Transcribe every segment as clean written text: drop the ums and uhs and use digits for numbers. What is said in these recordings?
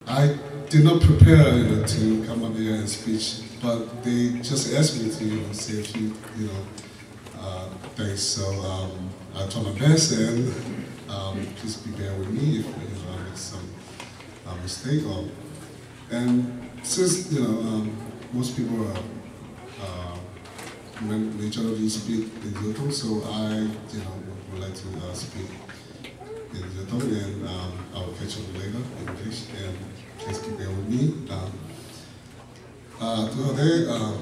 I did not prepare, to come up here and speak, but they just asked me to, say a few, things. So I try my best, and please be bear with me if I make some mistake. And since most people are majority speak in Yoto, so I would like to speak in Yoto, and I'll catch up later in English, and please keep bear with me. Today,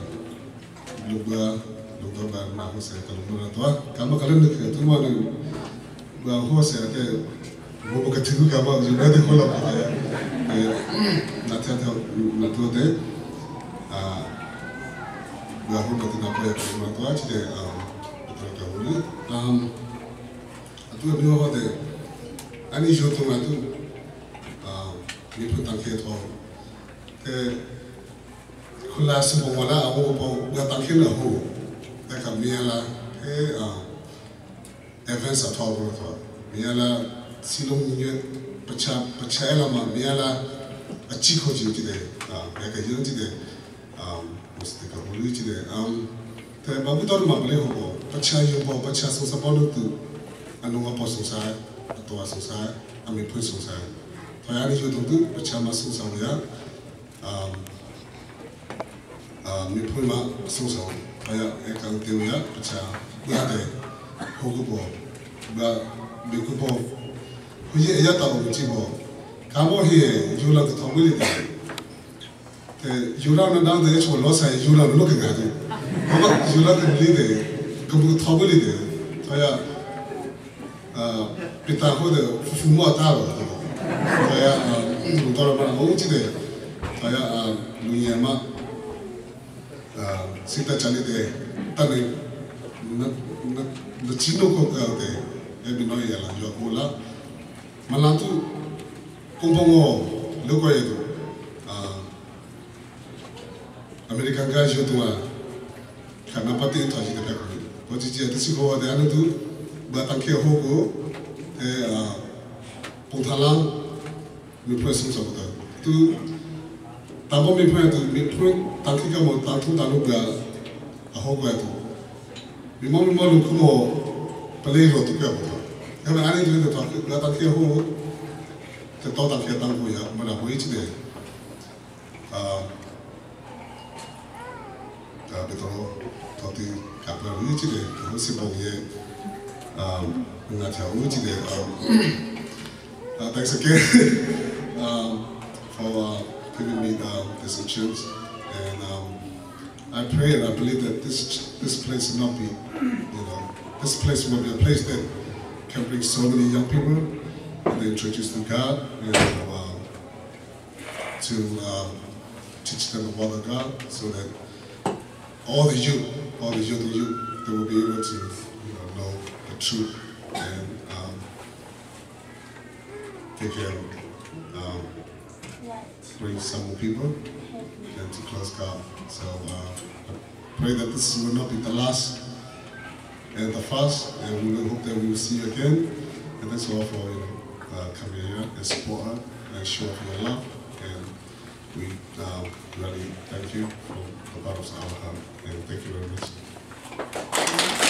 lugar ba na ko sa kalungura to kama kalundu ke tuma no ba ho sa ke bo ka tigu ka ba ju de ko la pa na ta na to de ba ho ka tina pa ya ko to ach de to ka wuri atu bi ho de ani jo to ma tu ni pu tan ke to ke kula se bo wala ho bo ga tan ke la ho like a miala, events at all. Miala, Silum, Pachela, Miala, a chico today, like a young today, was the Kabuli today. The Babuton Mableho, Pachayo, Pachas was about to a no apostle side, a Toaso side, I mean, Prince side. Fayani, you don't do, Pachama Susa, Mipuma Susa. Aya ekang teuya pacha yade hogubo ba bikubo huye ya ta bo chibo kamo he yula to thongili te yula na dang de chho lo sa yula lo ke ga de ba yula de li de kubu thongili de aya pita ho de fu mo ta lo aya lu to ba ho chi de aya lu yema Sita chani de tani na chino ko ka de e bino yala yo kola malantu kumbongo loko yedo American guys yo tuwa kana pati to ji de ka ko ji je tsi ko de anu tu ba tan ke ho ko e puthalang mi presim so da tu tabo mi point tanki ka mo tantu tanu ga a ho ga tu mi mo lu kumo pale ro tu ka bo ya ba ani de to ga tanki ho te to tanki tan ho ya ma na ho ich de beto to ti ka pra ri chi de ho si bo ye na ta ho chi de thanks again for giving me this chance, and I pray and I believe that this place will not be, this place will be a place that can bring so many young people and they introduce to God and to teach them about the God, so that all the youth, they will be able to know the truth and take care of bring some more people and to close God. So I pray that this will not be the last and the first, and we will hope that we will see you again. And thanks all for coming here and support her and show off your love. And we really thank you from the bottom of our heart. And thank you very much.